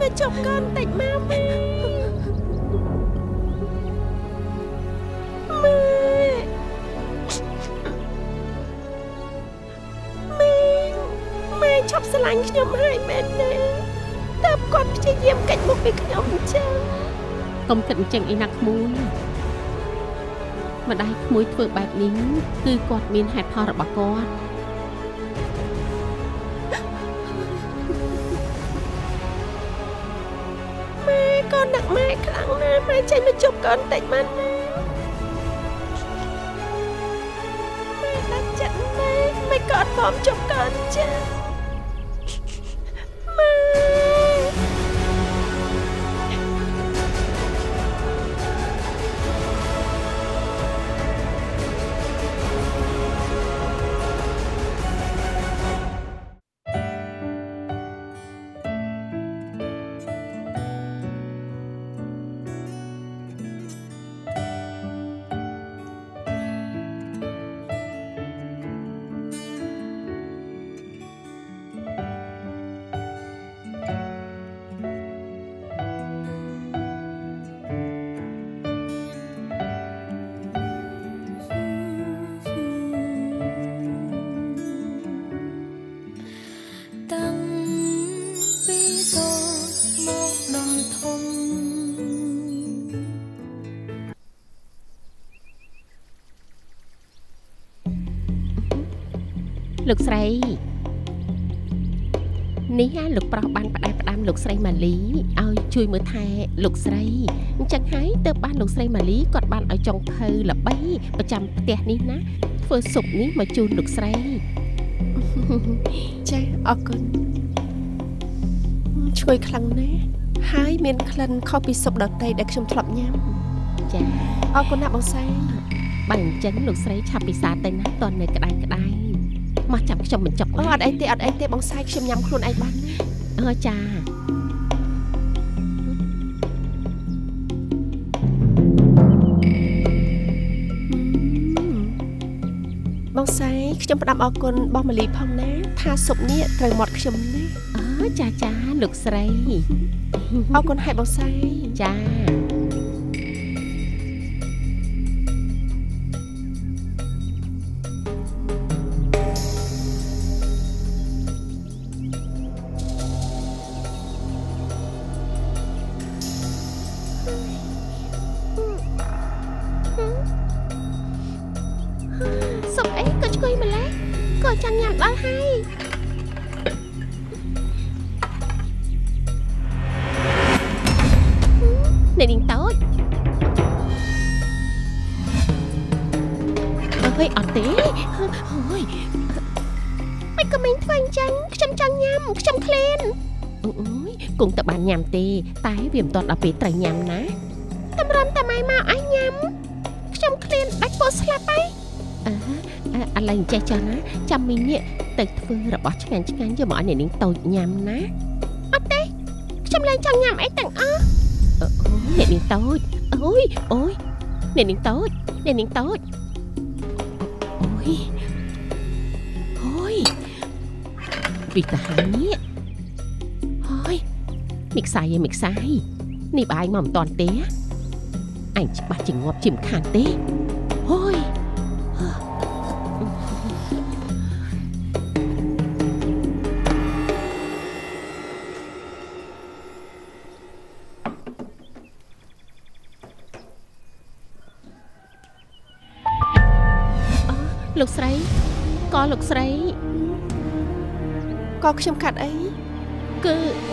ជប់កូនតិចមកម៉ែឈប់ស្រឡាញ់ខ្ញុំហើយមែនទេតើគាត់ព្យាយាមកាច់មុខពីខ្ញុំអញ្ចឹងកុំគិតអញ្ចឹងអីណាក្មួយម្ដាយក្មួយធ្វើបែបនេះគឺគាត់មានហេតុផលរបស់គាត់ម៉ែកូនដឹកម៉ែខ្លាំងណាស់ម៉ែចេញមកជប់កូនតិចមកណាម៉ែដាច់ចិត្តម៉ែម៉ែកូនមកជប់កូនចាលោកស្រីនេះលោកប្រុសបានផ្ដាំលោកស្រីម៉ាលីឲ្យជួយមើលថែលោកស្រីអញ្ចឹងហើយទើបបានលោកស្រីម៉ាលីគាត់បានឲ្យចុងភៅល្បីប្រចាំផ្ទះនេះណាធ្វើស៊ុបនេះមកជូនលោកស្រីចាអរគុណឈ្ងុយខ្លាំងណាស់ហើយមានក្លិនខុសពីស៊ុបដតៃដែលខ្ញុំធ្លាប់ញ៉ាំចាអរគុណណាស់បងស្រីបើអញ្ចឹងលោកស្រីឆាប់ពិសាទៅណាតនៅក្តៅមកចាំខ្ញុំបញ្ចុកអត់អីទេបងស្រីខ្ញុំញ៉ាំខ្លួនឯងបានណាចាបងស្រីខ្ញុំផ្ដាំអរគុណបងម៉ាលីផងណាថាស៊ុបនេះត្រូវមាត់ខ្ញុំណាចាលោកស្រីអរគុណហើយបងស្រីចាគង់តែបានញ៉ាំទេតែវាមិនទាន់ដល់ពេលត្រូវញ៉ាំណាតម្រាំតែម៉ែមកឲ្យញ៉ាំខ្ញុំឃ្លានដាច់ពោះស្លាប់ហើយឥឡូវចេះចុះណាចាំមីងនេះទៅធ្វើរបស់ឆ្ងាញ់យកមកឲ្យអ្នកនាងតូចញ៉ាំណាអត់ទេខ្ញុំលែងចង់ញ៉ាំអីទាំងអស់អ្នកនាងតូចអូយអ្នកនាងតូចអូយពីតាហានេះមីខ្សាយនេះបាយមកមិនតាន់ទេអញច្បាស់ជាងាប់ជាមិនខានទេអូយលោកស្រីក៏លោកស្រីក៏ខ្ញុំកាត់អីគឺ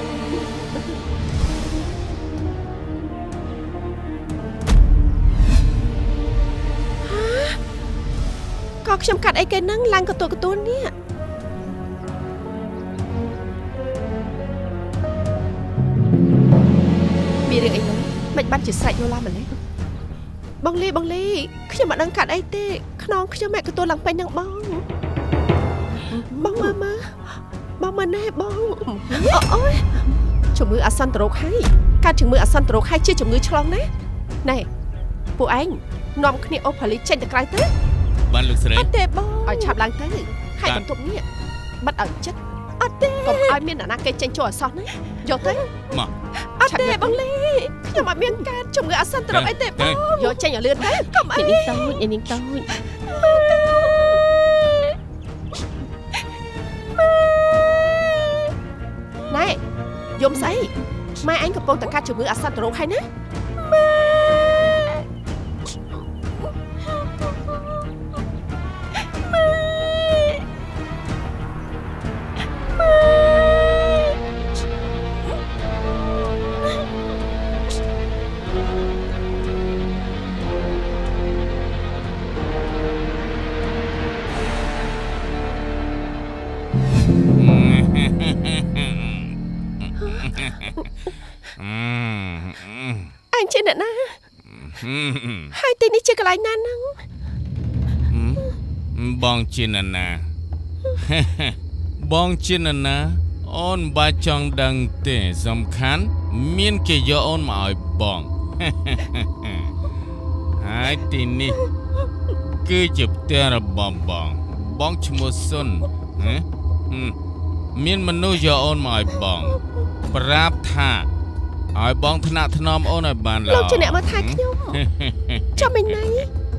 ក៏ខ្ញុំកាត់អីគេហ្នឹងឡើងកទួននេះមានរឿងអីហ្នឹងមិនបាច់ជាស្រេចយល់ឡាម្លេះបងលីខ្ញុំមិនដឹងកាត់អីទេខ្នងខ្ញុំឯកទួនឡើងពេញនឹងបងមើលណែបងអូយជំងឺអាសន្នរោគហើយកើតជំងឺអាសន្នរោគហើយជាជំងឺឆ្លងណាណែពួកឯងនាំគ្នាអូផលីចេញទៅក្រៅទៅបានលោកស្រីអត់ទេបងឲ្យឆាប់ឡើងទៅហើយបន្ទប់នេះបាត់ឲ្យចិត្តអត់ទេកុំឲ្យឲ្យមានអ្នកណាគេចេញចូលអសោះណាយកទៅមកអត់ទេបងលីខ្ញុំអត់មានការជំងឺអាសន្នត្រង់អីទេបងយកចេញឲ្យលឿនទៅកុំអីនាងតូចណែយំស្អីម៉ែអញកំពុងតែកាត់ជំងឺអាសន្នត្រង់ហើយណាអញជាអ្នកណាហើយទីនេះជាកន្លែងណាហ្នឹងបងជាអ្នកណាបងជាអ្នកណាអូនបាចង់ដឹងទេសំខាន់មានគេយកអូនមកឲ្យបងហើយទីនេះគឺជាផ្ទះរបស់បងឈ្មោះសុនមានមនុស្សយកអូនមកឲ្យបងប្រាប់ថាឲ្យបងថ្នាក់ថ្នមអូនឲ្យបានល្អលោកជាអ្នកមកថែខ្ញុំចាំមិញណៃ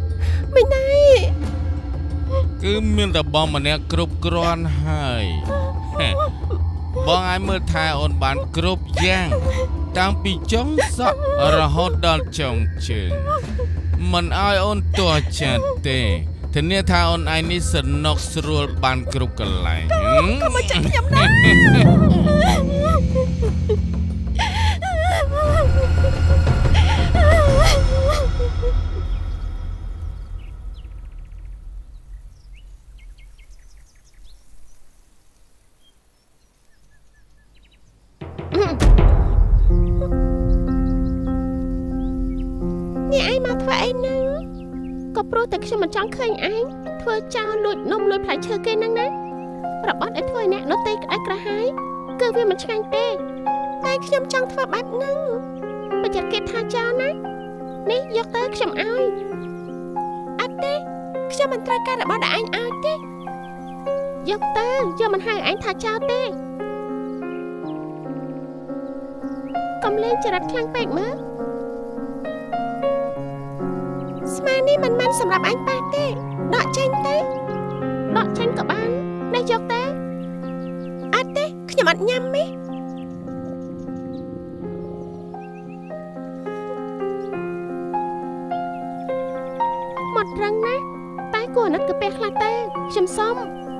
គឺមានតែបងម្នាក់គ្រប់គ្រាន់ហើយបងឲ្យមើលថែអូនបានគ្រប់យ៉ាងតាំងពីចុងសក់រហូតដល់ចុងជើងមិនឲ្យអូនទាស់ចាត់ទេធានាថាអូនឯងនេះសនុកស្រួលបានគ្រប់កន្លែងកុំមកចាក់ខ្ញុំណានេះឯងមកធ្វើអីហ្នឹងក៏ព្រោះតែខ្ញុំមិនចង់ឃើញឯងធ្វើចោលលួចនំលួចផ្លែឈើគេហ្នឹងណាប្រាប់អត់ឲ្យធ្វើឲ្យអ្នកដទៃក្តៅក្រហាយគឺវាមិនឆ្ងាញ់ទេតែខ្ញុំចង់ធ្វើបែបហ្នឹងបើចិត្តគេថាចោលណានេះយកទៅខ្ញុំឲ្យអត់ទេខ្ញុំមិនត្រូវការរបស់ដែលឯងឲ្យទេយកទៅយកមិនហៅឯងថាចោលទេកុំលេងចរិតខ្លាំងពេកមើលស្មានេះមិនមែនសម្រាប់អញប៉ះទេដកចេញទៅដកចេញក៏បាននេះយកទៅអត់ទេខ្ញុំអត់ញ៉ាំទេមកត្រង់ណាតែគួរអាណិតកាពះខ្លះទៅខ្ញុំសុំ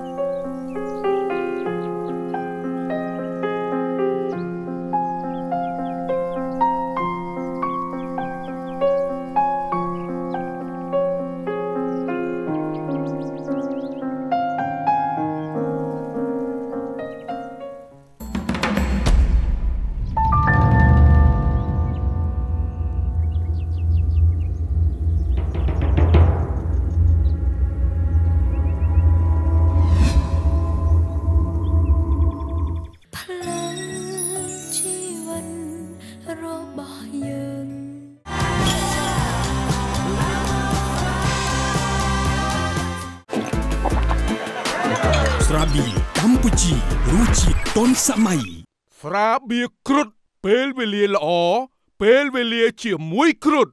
ស្រាបៀរកម្ពុជារសជាតិទាន់សម័យស្រាបៀរគ្រុឌពេលវេលាល្អពេលវេលាជាមួយគ្រុឌ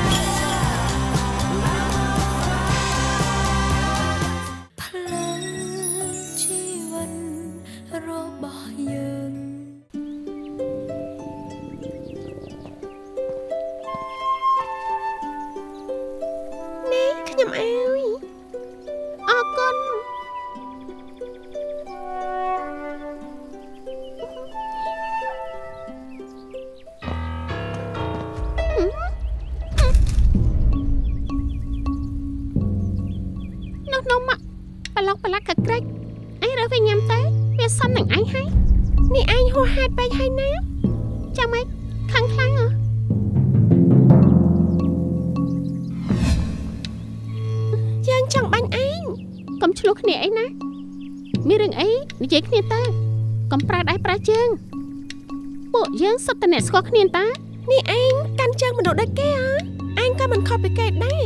នេះខ្ញុំអើយអរគុណនំប្រឡាក់កក្រិចអញរើសវាញ៉ាំទៅវាសមនឹងអញហើយនេះអញហួសហេតុពេកហើយណាចាំម៉េចខឹងខ្លាំងហ៎យើងចង់បាញ់ឯងកុំឆ្លោះគ្នាអីណាមានរឿងអីនិយាយគ្នាទៅកុំប្រើដៃប្រើជើងពួកយើងសុទ្ធតែអ្នកស្គាល់គ្នាតានេះឯងកាន់ជើងមនុស្សដូចគេហ៎ឯងក៏មិនខុសពីគេដែរ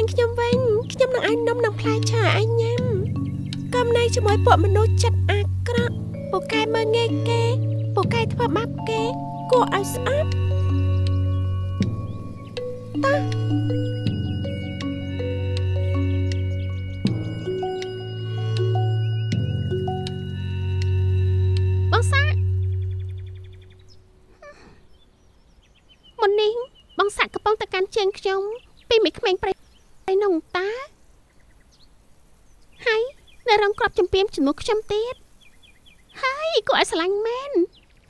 ខ្ញុំវិញខ្ញុំនឹងឲ្យនំនឹងផ្លែឈើឲ្យញ៉ាំកំណៃជាមួយពួកមនុស្សចិត្តអាក្រក់ពូកែមើងងាយគេពូកែធ្វើបាបគេគួរឲ្យស្អប់តើបងសាមុននេះបងសាក់កំពុងតែកាន់ជើងខ្ញុំពីមួយក្មេងប្រៃក្នុងតាហើយនៅរងក្របចំពីមជំនួសខ្ញុំទៀតហើយគួរឲ្យស្រឡាញ់មែន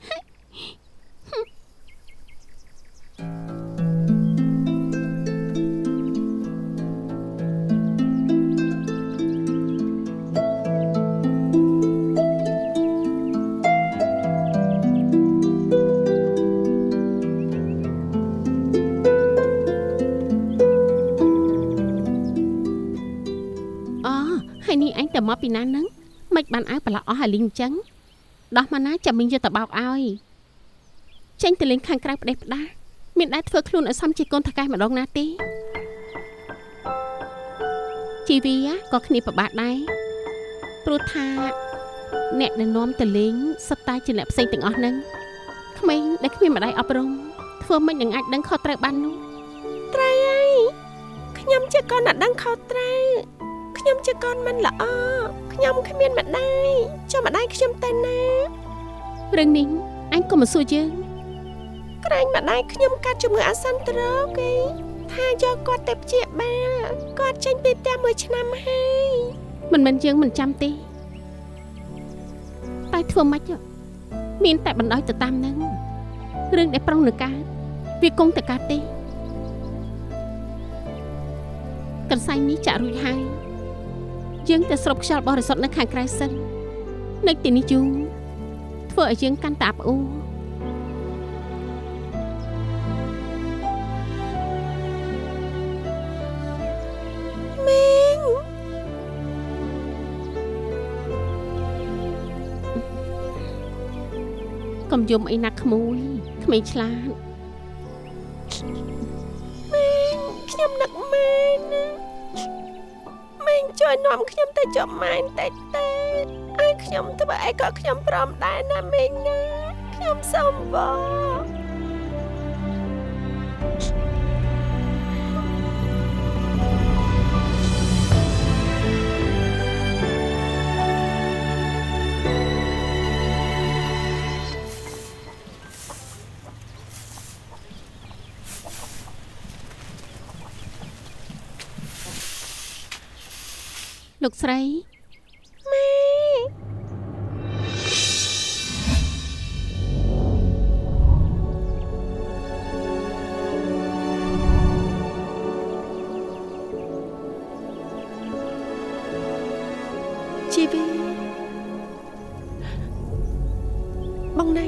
នេះអញទៅមកពីណាហ្នឹងមិនបានឲ្យប្រឡោះអស់ហើយលីងអញ្ចឹងដោះមកណាចាំមីងយកទៅបោកឲ្យចេញទៅលេងខាងក្រៅផ្ដេសផ្ដាមានដែរធ្វើខ្លួនឲ្យសមជាកូនថកែម្ដងណាទេជីវីក៏គ្នាប្របាក់ដែរព្រោះថាអ្នកដែលនាំទៅលេងសុទ្ធតែជាអ្នកផ្សេងទាំងអស់ហ្នឹងក្មេងដែលគ្មានម្ដាយអប់រំធ្វើមិននឹងអាចដឹងខុសត្រូវបាននោះត្រូវហើយខ្ញុំជាកូនដែលដឹងខុសត្រូវខ្ញុំជាកូនមិនល្អខ្ញុំគ្មានម្ដាយចុះម្ដាយខ្ញុំទៅណារឿងនេះអញក៏មិនសួរយើងក្រែងម្ដាយខ្ញុំកាត់ជំងឺអាសន្នត្រោកឯងថាយកគាត់ទៅព្យាបាលគាត់ចេញពីផ្ទះមួយឆ្នាំហើយមិនមែនយើងមិនចាំទេតែធ្វើម៉េចមានតែបណ្ដោយទៅតាមហ្នឹងរឿងដែលប្រុងនឹងកើតវាគង់តែកើតទេកន្សែងនេះចាក់រួចហើយយើងទៅស្រូបខ្យល់បរិសុទ្ធនៅខាងក្រៅសិននៅទីនេះយូរធ្វើឲ្យយើងកាន់តែអាប់អួរមីងកុំយំអីណាក្មួយក្មេងឆ្លាតមីងខ្ញុំនឹកម៉ែណាមីងជួយនាំខ្ញុំទៅចុះម៉ែនតែឲ្យខ្ញុំធ្វើអីក៏ខ្ញុំព្រមដែរណាមីងណាខ្ញុំសូមបងលោកស្រីម៉ែជីវីបងណៃ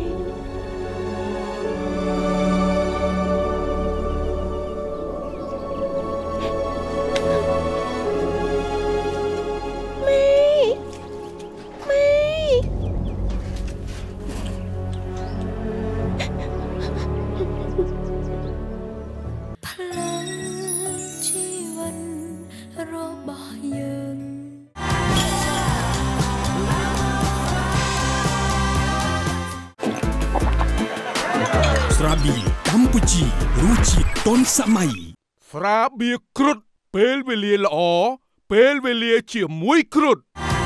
ស្រាបៀរកម្ពុជារសជាតិទាន់សម័យស្រាបៀរគ្រុឌពេលវេលាល្អពេលវេលាជាមួយគ្រុឌ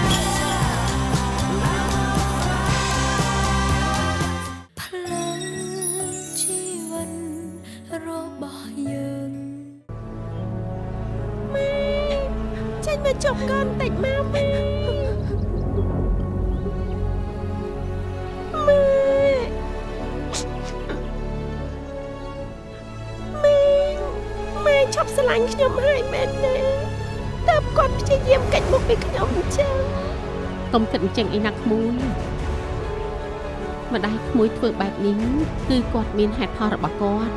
ចេញមកជប់កូនតិចមកម៉ែឈប់ស្រឡាញ់ខ្ញុំហើយមែនទេតើគាត់ព្យាយាមកាច់មុខពីខ្ញុំអញ្ចឹងកុំគិតអញ្ចឹងអីណាក្មួយម្ដាយក្មួយធ្វើបែបនេះគឺគាត់មានហេតុផលរបស់គាត់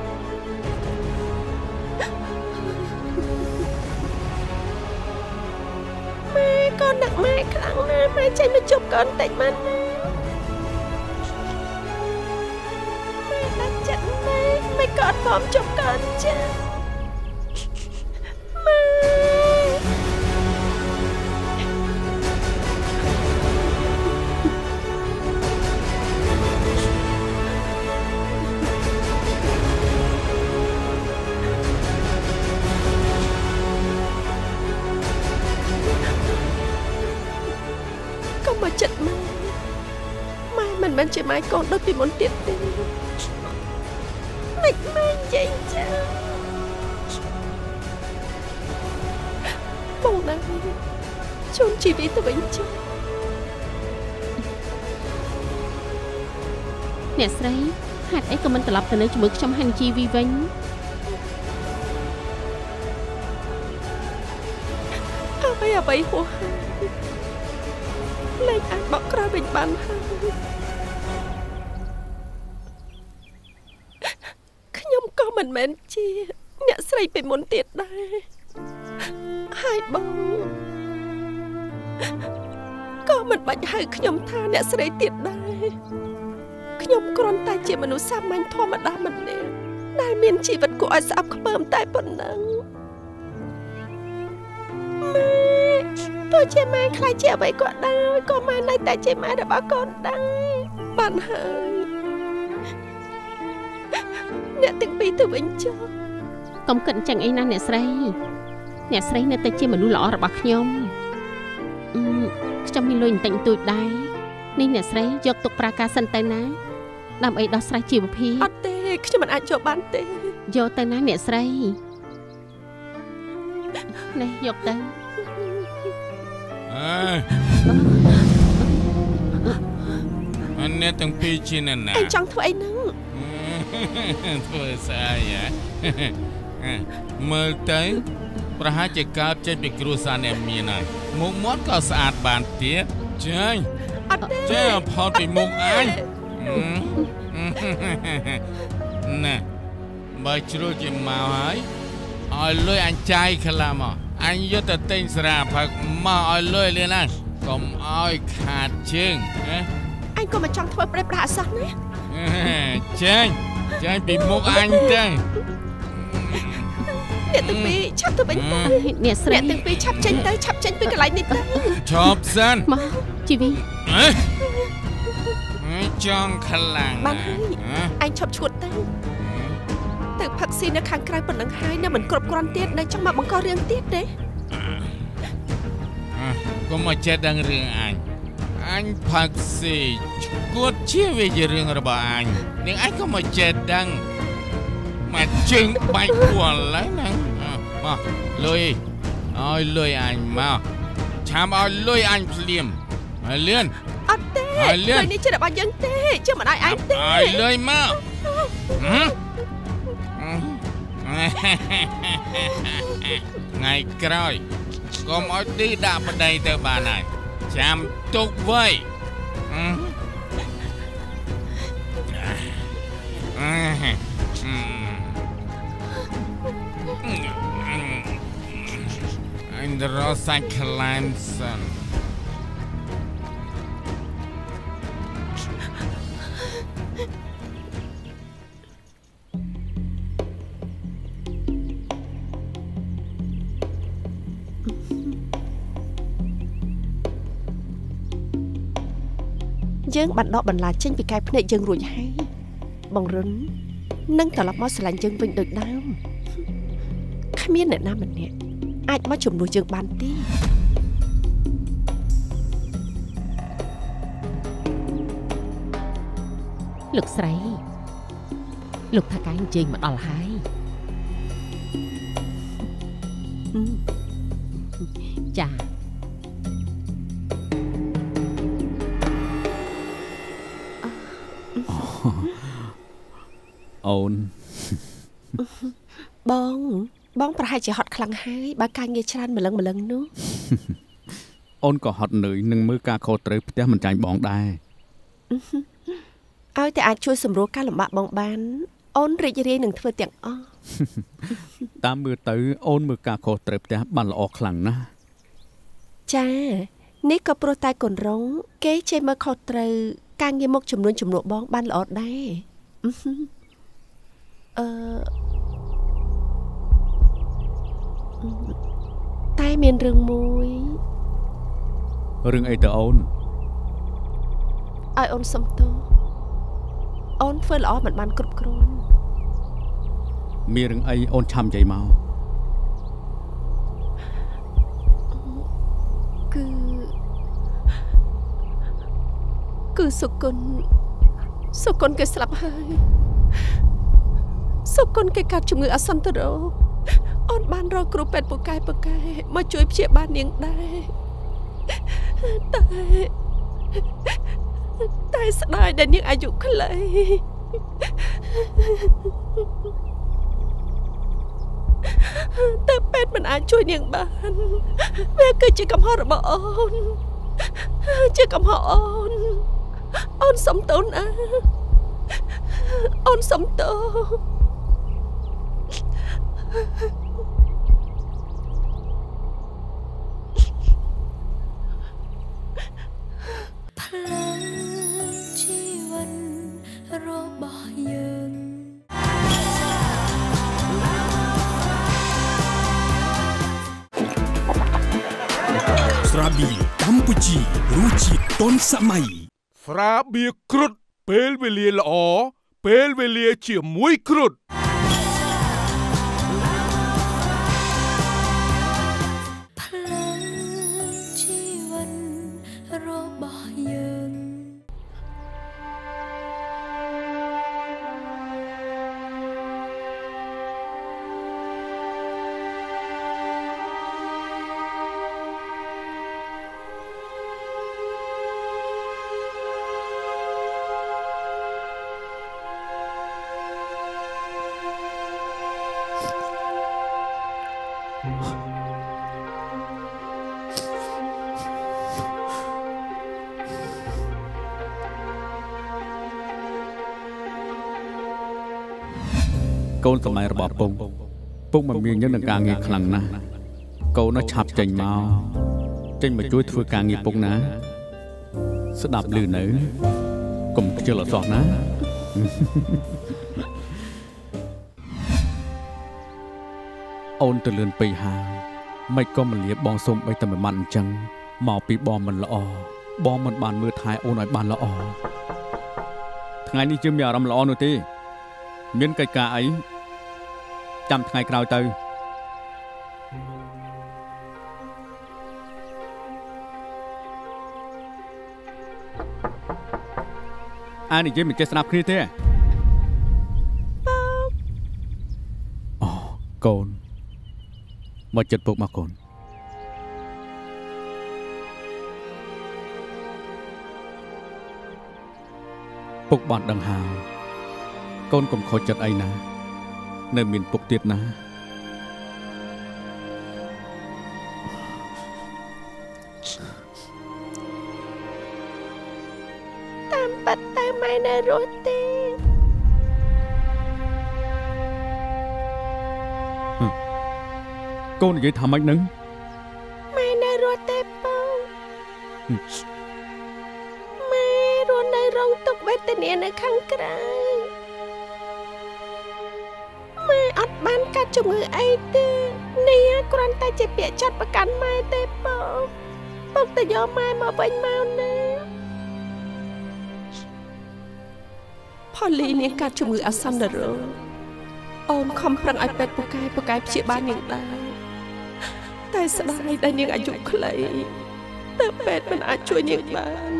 ម៉ែកូនដាក់ម៉ែខ្លាំងណាស់ម៉ែចេញមកជប់កូនតិចមកណាម៉ែដាក់ចិត្តម៉ែមិនក៏អត់ព្រមជប់កូនចាម៉ែម៉ាយកូនដូចពីមុនទៀតទេមិនមែនចេញចាបងណាជូនជីវិតទៅវិញចុះអ្នកស្រីហេតុអីក៏មិនត្រឡប់ទៅនៅជាមួយខ្ញុំហើយនឹងជីវីវិញអ្វីហួសលែងអាចបកក្រោយវិញបានហើយខ្ញុំក៏មិនមែនជាអ្នកស្រីពីមុនទៀតដែរហើយបងក៏មិនបាច់ហៅខ្ញុំថាអ្នកស្រីទៀតដែរខ្ញុំគ្រាន់តែជាមនុស្សសាមញ្ញធម្មតាម្នាក់ដែលមានជីវិតគួរឲ្យស្អប់ខ្ពើមតែប៉ុណ្ណឹងទោះជាម៉ែខ្លាចជាអ្វីក៏ដោយក៏ម៉ែនៅតែជាម៉ែរបស់កូនដែរបានហើយអ្នកទាំងពីរទៅវិញចុះកុំគិតអញ្ចឹងអីណាអ្នកស្រីនៅតែជាមនុស្សល្អរបស់ខ្ញុំមានលុយបន្តិចបន្តួចដែរនេះអ្នកស្រីយកទុកប្រើការសិនទៅណាដើម្បីដោះស្រាយជីវភាពអត់ទេខ្ញុំមិនអាចយកបានទេយកទៅណាអ្នកស្រីនេះយកទៅអានេះទាំងពីរជាអ្នកណាឯងចង់ធ្វើអីហ្នឹងធ្វើស្អីមើលទៅប្រហែលជាកើតចេញពីគ្រួសារអ្នកមានហើយមុខមាត់ក៏ស្អាតបានទៀតចាញ់អត់ទេចេះផុតពីមុខអញណែបើជ្រុលជាមកហើយឲ្យលុយអញចាយខ្លះមកអញយកទៅទិញស្រាផឹកមកឲ្យលុយលៀនណាកុំឲ្យខាតជើងអញក៏មិនចង់ធ្វើប្រេះប្រាស់អសោះណាចាញ់ពីមុខអញទៅអ្នកទាំងពីរឆាប់ទៅវិញទៅអ្នកស្រីអ្នកទាំងពីរឆាប់ចេញពីកន្លែងនេះទៅឈប់សិនមកជីវីចង់ខ្លាំងបានហើយអញឈប់ឈួតទៅផឹកស៊ីនៅខាងក្រៅប៉ុណ្ណឹងហើយនៅមិនគ្រប់គ្រាន់ទៀតនៅចង់មកបង្ករឿងទៀតទេកុំមកចេះដឹងរឿងអញផឹកស៊ីឈួតជាវាជារឿងរបស់អញនាងអញក៏មកចេះដឹងមកជើងបាច់គួរឡើយណាមកលុយឲ្យលុយអញមកឆាំឲ្យលុយអញភ្លាមហើយលឿនអត់ទេលុយនេះជារបស់យើងទេជឿមិនឲ្យអញទេឲ្យលុយមកថ្ងៃក្រោយកុំឲ្យឌីដាក់ប្តីទៅបានហើយចាំទុកໄว้អញរកសាច់ខ្លែមសិនយើងបានដកបន្លាចេញពីកែភ្នែកយើងរួចហើយបងរុននឹងត្រឡប់មកស្រឡាញ់យើងវិញដូចដើមគ្មានអ្នកណាម្នាក់អាចមកជំនួសយើងបានទេលោកស្រីលោកថាកាយជើងមកដល់ហើយចាអូនបងប្រហែលជាហត់ខ្លាំងហើយបើការងារច្រើនម្លឹងនោះអូនក៏ហត់នឿយនឹងមើលការខុសត្រូវផ្ទះមិនចាញ់បងដែរឲ្យតែអាចជួយសម្រួលការលំបាកបងបានអូនរីករាយនឹងធ្វើទាំងអស់តាមមើលទៅអូនមើលការខុសត្រូវផ្ទះបានល្អខ្លាំងណាស់ចានេះក៏ព្រោះតែកូនរងគេចេះមើលខុសត្រូវការងារមកចំនួនបងបានល្អដែរតែមានរឿងមួយរឿងអីទៅអូនឲ្យអូនសុំទោសអូនធ្វើល្អមិនបានគ្រប់គ្រាន់មានរឿងអីអូនឆាំនិយាយមកគឺសុគន្ធសុគន្ធគេស្លាប់ហើយសុគន្ធគេកាត់ជំងឺអាសន្នរោអូនបានរកគ្រូពេទ្យពូកែមកជួយព្យាបាលនាងដែរតែស្ដាយដែលនាងអាយុខ្លីតែពេទ្យមិនអាចជួយនាងបានវាគឺជាកំហុសរបស់អូនជាកំហុសអូនសុំទោសណាអូនសុំទោសផ្លូវជីវិតរបស់យើងស្រាបៀរកម្ពុជារសជាតិទាន់សម័យស្រាបៀរគ្រុឌពេលវេលាល្អពេលវេលាជាមួយគ្រុឌផ្លូវជីវិតរបស់យើងកូនសម័យរបស់ពុកមិនមានញឹកនឹងការងារខ្លាំងណាស់កូននោះឆាប់ចេញមកជួយធ្វើការងារពុកណាស្ដាប់ឮនៅកុំខ្ជិលអត់សោះណាអូនទៅលឿនពេកហើយមិនក៏មិនលាបងសុំបីតែមួយម៉ាត់អញ្ចឹងមកពីបងមិនល្អបងមិនបានមើលថែអូនឲ្យបានល្អថ្ងៃនេះជឿមានអារម្មណ៍ល្អនោះទេមានកិច្ចការអីចាំថ្ងៃក្រោយទៅអានិយាយមិនចេះស្ដាប់គ្នាទេអូកូនមកចិត្តពុកមកកូនពុកបានដឹងហើយកូនកុំខូចចិត្តអីណានៅមានពុកទៀតណាតាមបាត់តែម៉ែនៅរស់ទេកូននិយាយថាម៉េចហ្នឹងម៉ែនៅរស់ទេបងម៉ែរស់នៅរងទុក្ខវេទនានៅខាងក្រៅម៉ែអត់បានកាត់ជំងឺអីទេនេះគ្រាន់តែជាពាក្យចាត់ប្រកាន់ម៉ែទេបងពុកទៅយកម៉ែមកវិញមកណាផលីនាងកាត់ជំងឺអាសន្នរោអូនខំប្រឹងឲ្យពេទ្យពូកែព្យាបាលនាងដែរតែស្ដាយដែលនាងអាយុខ្លីតែពេទ្យមិនអាចជួយនាងបាន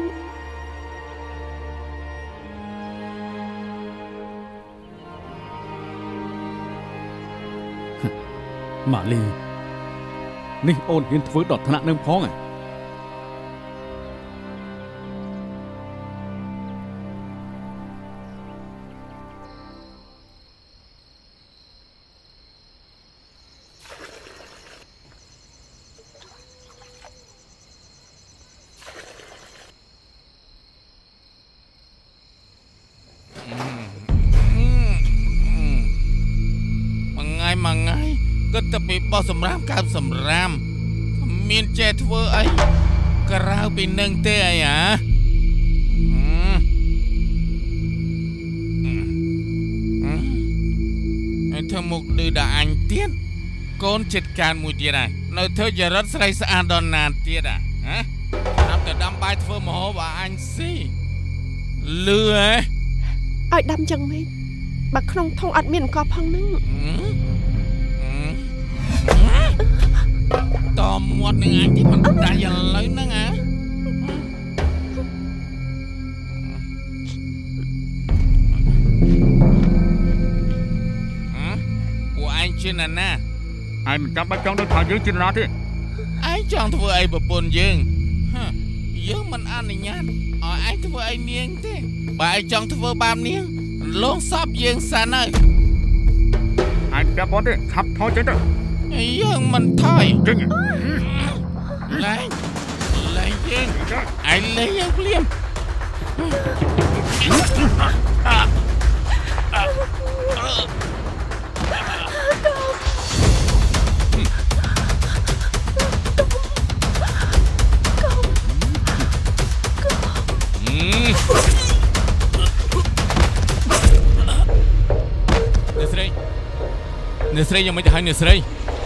ម៉ាលីនេះអូនហ៊ានធ្វើដល់ថ្នាក់នឹងផងគិតតែពីបោះសម្រាមកើបសម្រាមមានចេះធ្វើអីក្រៅពីនឹងទេអីហ៎ធ្វើមុខឌឺដល់អញទៀតកូនចិត្តការមួយទៀតហើយនៅធ្វើចរិតស្រីស្អាតដល់ណានទៀតហ៎តាមតែដាំបាយធ្វើម្ហូបឲ្យអញស៊ីលឺហ៎ឲ្យដាំចឹងមែនបើក្នុងធុងអត់មានអង្គផងហ្នឹងតមាត់នឹងអញទីមិនដាច់ឥឡូវហ្នឹងហ៎ anh chưa nè nè ឯងមិនចាំបាច់ចង់ដឹងថាយើងជាណាទេ anh chọn thưa ai bập bồn dương dương mình ăn này nhá anh thưa ai niêng thế bà anh chọn thưa ba niêng luôn sắp dương san ơi ឯងប្រាប់បងទេខាប់ថយចេញទៅ dương mình thôi ចេញ lấy dương anh lấy dương liêm Nè Sriยังไม่ได้ให้ Nè Sri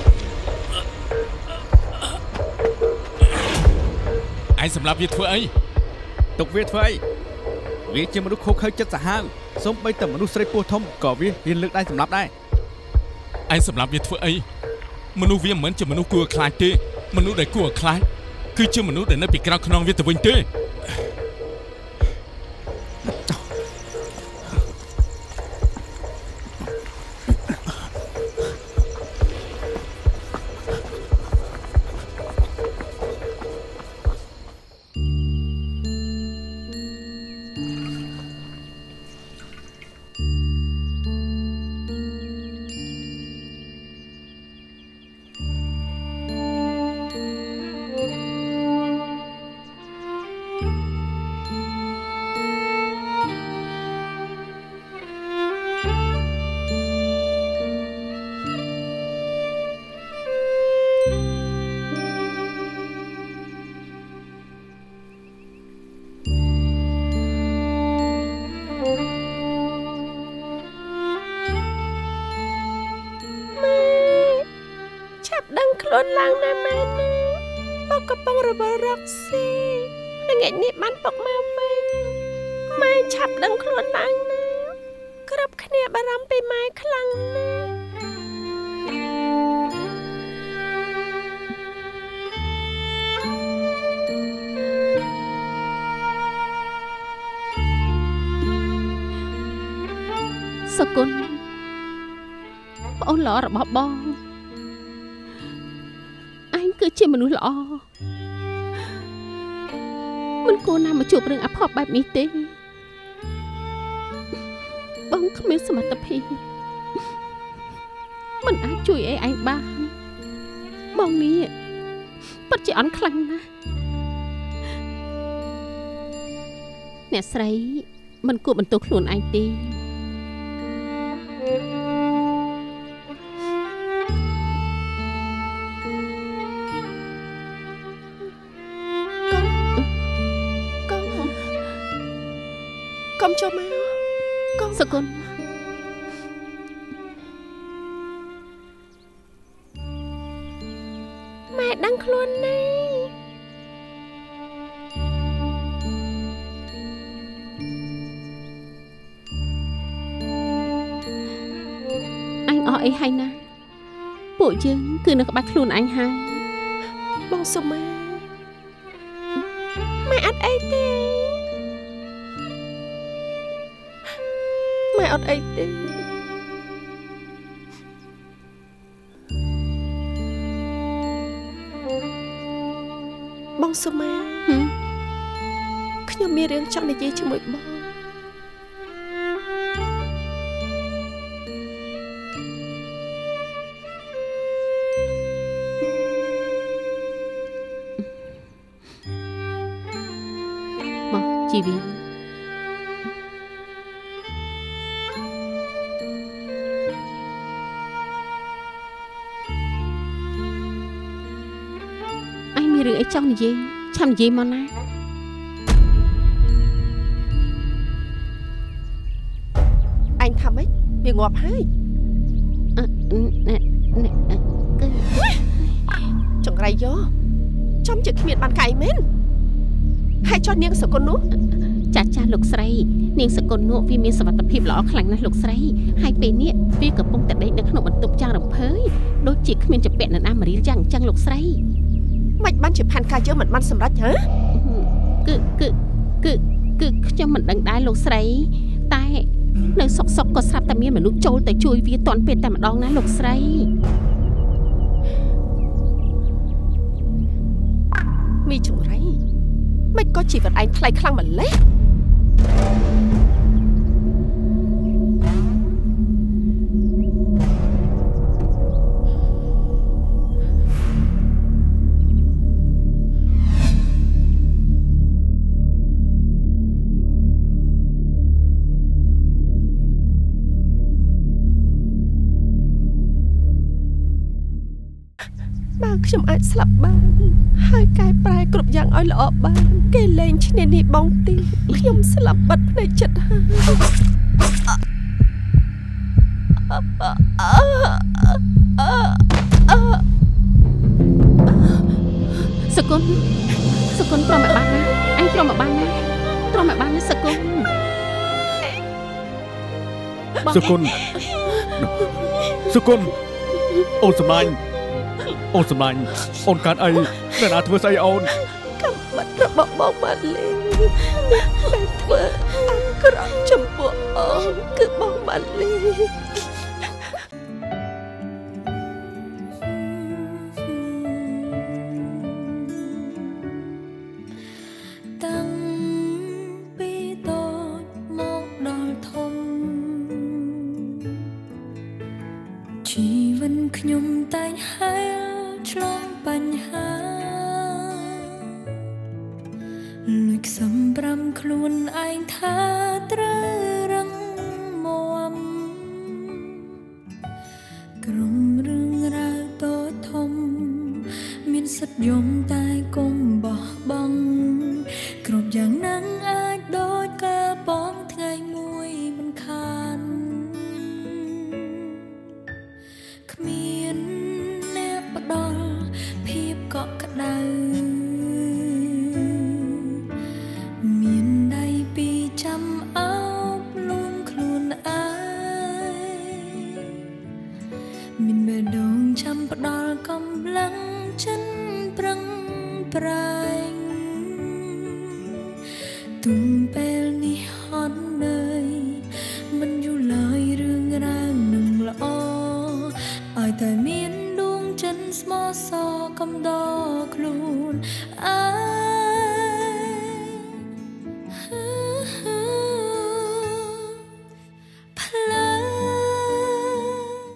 ไอ้สำหรับវាធ្វើអីទុកវាធ្វើអីវាជាមនុស្សខុសខើចិត្តសាហាវសូម្បីតែមនុស្សស្រីពោះធំក៏វាហ៊ានលើកដៃសម្រាប់ដែរไอ้สำหรับវាធ្វើអីមនុស្សវាមិនមែនជាមនុស្សគួរខ្លាចទេមនុស្សដែលគួរខ្លាចគឺជាមនុស្សដែលនៅពីក្រៅខ្នងវាទៅវិញទេខ្លួនឡើងណាម៉ែណាបងកំពុងរបបរកស៊ីល្ងាចនេះបានពុកមកវិញម៉ែឆាប់ដឹងខ្លួនឡើងណាគ្រប់គ្នាបារម្ភពីម៉ែខ្លាំងណាស់សុគន្ធប្អូនល្អរបស់បងគឺជាមនុស្សល្អមិនគួរណាមកជួបរឿងអាផុតបែបនេះទេបងគ្មានសមត្ថភាពមិនអាចជួយអីឯងបានបងនេះពិតជាអន់ខ្លាំងណាស់អ្នកស្រីមិនគួរបន្ទោសខ្លួនឯងទេចូលមកកូនសុគន្ធម៉ែដឹងខ្លួនណាអញអស់អីហើយណាពួកយើងគឺនៅក្បែរខ្លួនអញហើយបងសុមាម៉ែអត់អីទេម៉ែអត់អីទេបងសុមាខ្ញុំមានរឿងចង់និយាយជាមួយបងមកជីវីរឿងអីចង់និយាយឆាំនិយាយមកណាអញថាម៉េចវាងាប់ហើយចង្រៃយោចំជិះគ្មានបានកៃមែនហើយចុះនាងសកុននោះចាលោកស្រីនាងសកុននោះវាមានសុវត្ថិភាពល្អខ្លាំងណាស់លោកស្រីហើយពេលនេះវាកំពុងតែដេកនៅក្នុងបន្ទប់ចាស់រំភើយដូចជាគ្មានចពាក់នរណាមករៀលយ៉ាងអញ្ចឹងលោកស្រីមិនបានជាផានការយើងមិនបានសម្រេចហ៎គឺខ្ញុំមិនដឹងដែរលោកស្រីតែនៅសុកក៏ស្រាប់តែមានមនុស្សចូលទៅជួយវាតន់ពេលតែម្ដងណាលោកស្រីមីចង្រៃមិនក៏ជីវិតឯងថ្លៃខ្លាំងម្ល៉េះខ្ញុំអាចស្លាប់បានហើយកែប្រែគ្រប់យ៉ាងឲ្យល្អបានគេលែងឈ្នានីបងទីខ្ញុំស្លាប់បាត់ភ្នែកចិត្តហើយសកុនព្រមឲ្យបានណាអញព្រមឲ្យបានណាព្រមឲ្យបានណាសកុនអូនសម្លាញ់អូនកើតអីអ្នកណាធ្វើស្អីអូនកំបាត់របស់បងបានលេងតែធ្វើអាក្រក់ចំពោះអូនគឺបងបានលេងតាំងពីតូចមកដល់ធំជីវិតខ្ញុំតែងហើយឆ្លងបញ្ហាលួចសម្រាមខ្លួនឯងថាត្រូវរឹងមាំក្រុមរឿងរ៉ាវតូចធំមានសិទ្ធិយំតែកុំបោះបង់គ្រប់យ៉ាងនឹងអាចដូចកាបងថ្ងៃមួយមិនខានគ្មានអ្នកផ្ដល់ភាពកក់ក្ដៅមានដៃពីចាំអោបលួងខ្លួនឯងមានបេះដូងចាំផ្ដល់កម្លាំងចិនប្រឹងប្រែងទុំពេលនេះហត់នឿយមិនយូរឡើយរឿងរ៉ាវនឹងល្អឲ្យតែមានដួងចិនស្មោះសកំដរខ្លួន